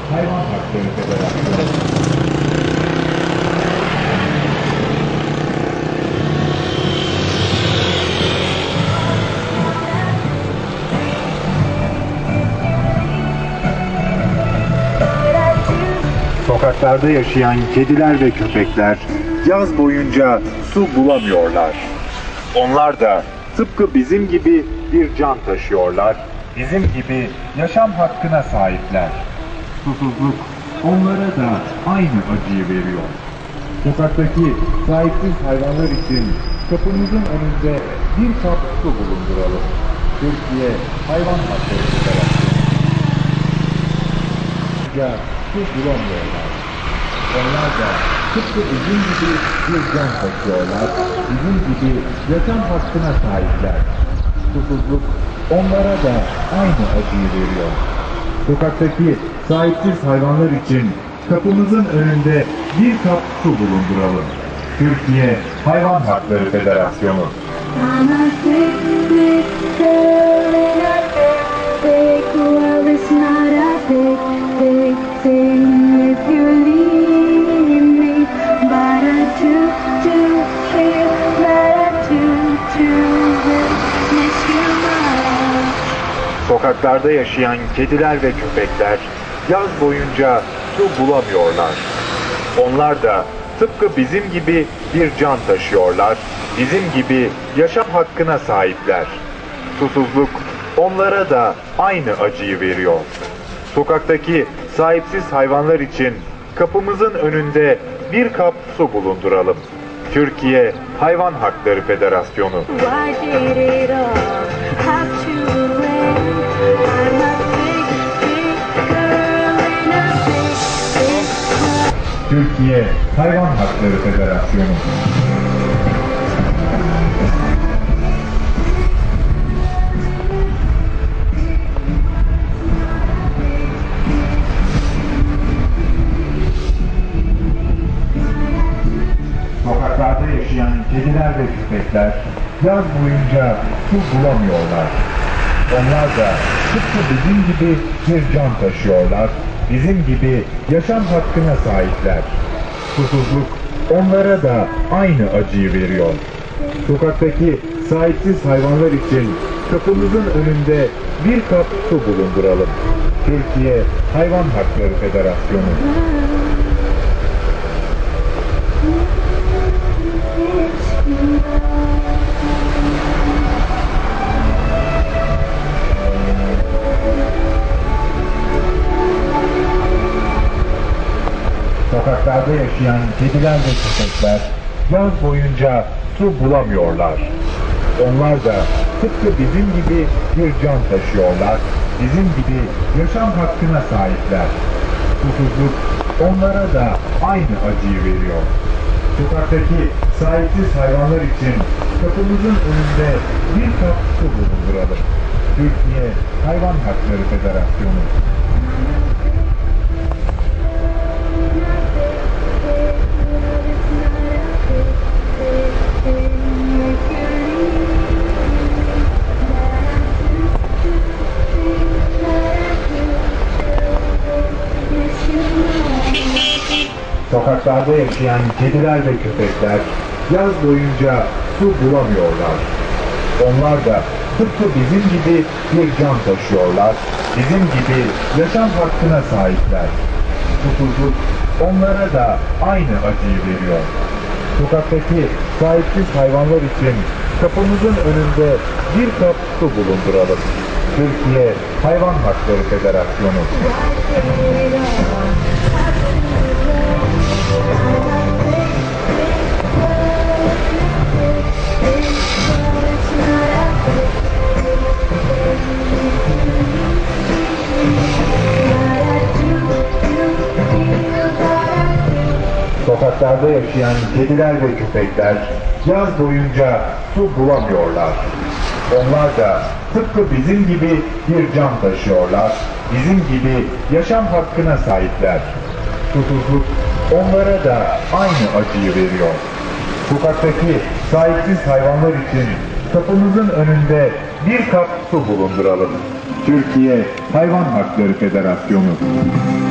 Hayvan Hakları Federasyonu. Sokaklarda yaşayan kediler ve köpekler yaz boyunca su bulamıyorlar. Onlar da tıpkı bizim gibi bir can taşıyorlar. Bizim gibi yaşam hakkına sahipler. Susuzluk onlara da aynı acıyı veriyor. Sokaktaki sahipsiz hayvanlar için kapımızın önünde bir kap su bulunduralım. Türkiye Hayvan Hakları Federasyonu. Su bulamıyorlar. Onlar da tıpkı bizim gibi bir can taşıyorlar. Bizim gibi yaşam hakkına sahipler. Susuzluk onlara da aynı acıyı veriyor. Sokaktaki sahipsiz hayvanlar için kapımızın önünde bir kap su bulunduralım. Türkiye Hayvan Hakları Federasyonu. Sokaklarda yaşayan kediler ve köpekler yaz boyunca su bulamıyorlar. Onlar da tıpkı bizim gibi bir can taşıyorlar. Bizim gibi yaşam hakkına sahipler. Susuzluk onlara da aynı acıyı veriyor. Sokaktaki sahipsiz hayvanlar için kapımızın önünde bir kap su bulunduralım. Türkiye Hayvan Hakları Federasyonu. Türkiye Hayvan Hakları Federasyonu. Sokaklarda yaşayan kediler ve köpekler yaz boyunca su bulamıyorlar. Onlar da tıpkı bizim gibi bir can taşıyorlar. Bizim gibi yaşam hakkına sahipler. Susuzluk onlara da aynı acıyı veriyor. Sokaktaki sahipsiz hayvanlar için kapımızın önünde bir kap su bulunduralım. Türkiye Hayvan Hakları Federasyonu. Sokaklarda yaşayan kediler ve köpekler yaz boyunca su bulamıyorlar. Onlar da tıpkı bizim gibi bir can taşıyorlar. Bizim gibi yaşam hakkına sahipler. Susuzluk onlara da aynı acıyı veriyor. Sokaktaki sahipsiz hayvanlar için kapımızın önünde bir kap su bulunduralım. Türkiye Hayvan Hakları Federasyonu. Sokaklarda yaşayan kediler ve köpekler yaz boyunca su bulamıyorlar. Onlar da tıpkı bizim gibi bir can taşıyorlar. Bizim gibi yaşam hakkına sahipler. Susuzluk onlara da aynı acıyı veriyor. Sokaktaki sahipsiz hayvanlar için kapımızın önünde bir kap su bulunduralım. Türkiye Hayvan Hakları Federasyonu. Sokaklarda yaşayan kediler ve köpekler yaz boyunca su bulamıyorlar. Onlar da tıpkı bizim gibi bir can taşıyorlar. Bizim gibi yaşam hakkına sahipler. Susuzluk onlara da aynı acıyı veriyor. Sokaktaki sahipsiz hayvanlar için kapımızın önünde bir kap su bulunduralım. Türkiye Hayvan Hakları Federasyonu.